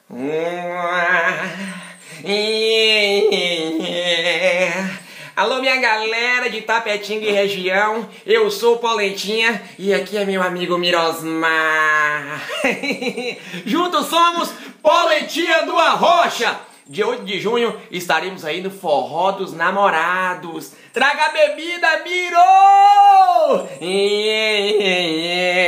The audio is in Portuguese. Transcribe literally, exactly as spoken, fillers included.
Alô, minha galera de Tapetinga e região, eu sou o Polentinha e aqui é meu amigo Mirosmar. Juntos somos Polentinha do Arrocha. Dia oito de junho estaremos aí no Forró dos Namorados. Traga a bebida, Miro!